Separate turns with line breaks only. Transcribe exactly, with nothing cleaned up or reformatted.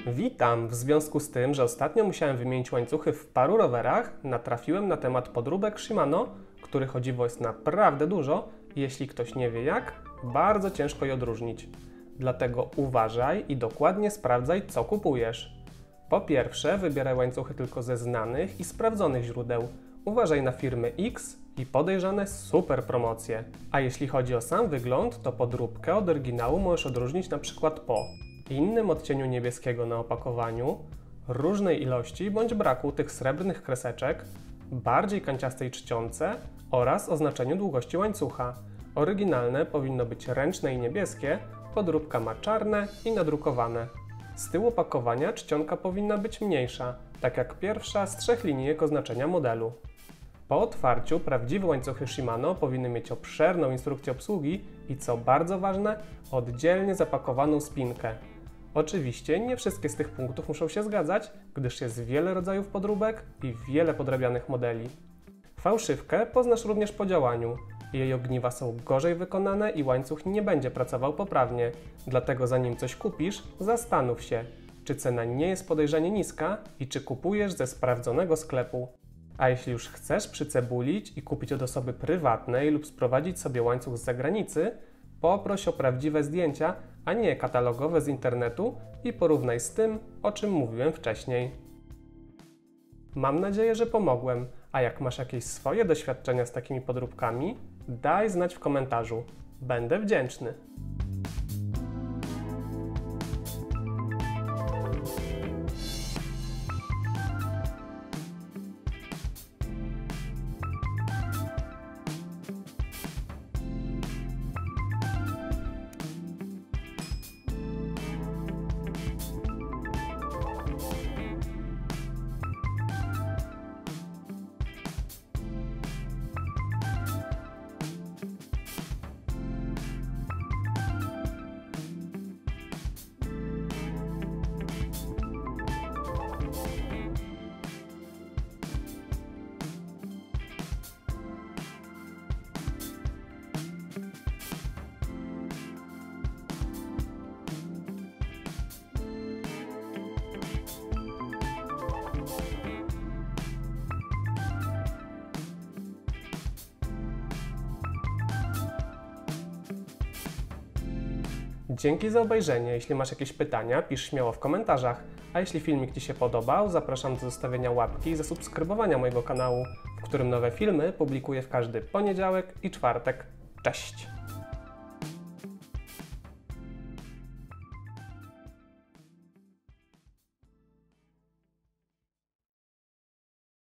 Witam! W związku z tym, że ostatnio musiałem wymienić łańcuchy w paru rowerach, natrafiłem na temat podróbek Shimano, których o dziwo jest naprawdę dużo i jeśli ktoś nie wie jak, bardzo ciężko je odróżnić. Dlatego uważaj i dokładnie sprawdzaj, co kupujesz. Po pierwsze, wybieraj łańcuchy tylko ze znanych i sprawdzonych źródeł. Uważaj na firmy X i podejrzane super promocje. A jeśli chodzi o sam wygląd, to podróbkę od oryginału możesz odróżnić na przykład po innym odcieniu niebieskiego na opakowaniu, różnej ilości bądź braku tych srebrnych kreseczek, bardziej kanciastej czcionce oraz oznaczeniu długości łańcucha. Oryginalne powinno być ręczne i niebieskie, podróbka ma czarne i nadrukowane. Z tyłu opakowania czcionka powinna być mniejsza, tak jak pierwsza z trzech linijek oznaczenia modelu. Po otwarciu prawdziwe łańcuchy Shimano powinny mieć obszerną instrukcję obsługi i, co bardzo ważne, oddzielnie zapakowaną spinkę. Oczywiście nie wszystkie z tych punktów muszą się zgadzać, gdyż jest wiele rodzajów podróbek i wiele podrabianych modeli. Fałszywkę poznasz również po działaniu. Jej ogniwa są gorzej wykonane i łańcuch nie będzie pracował poprawnie, dlatego zanim coś kupisz, zastanów się, czy cena nie jest podejrzanie niska i czy kupujesz ze sprawdzonego sklepu. A jeśli już chcesz przycebulić i kupić od osoby prywatnej lub sprowadzić sobie łańcuch z zagranicy, poproś o prawdziwe zdjęcia, a nie katalogowe z internetu i porównaj z tym, o czym mówiłem wcześniej. Mam nadzieję, że pomogłem, a jak masz jakieś swoje doświadczenia z takimi podróbkami, daj znać w komentarzu. Będę wdzięczny. Dzięki za obejrzenie. Jeśli masz jakieś pytania, pisz śmiało w komentarzach. A jeśli filmik Ci się podobał, zapraszam do zostawienia łapki i zasubskrybowania mojego kanału, w którym nowe filmy publikuję w każdy poniedziałek i czwartek. Cześć!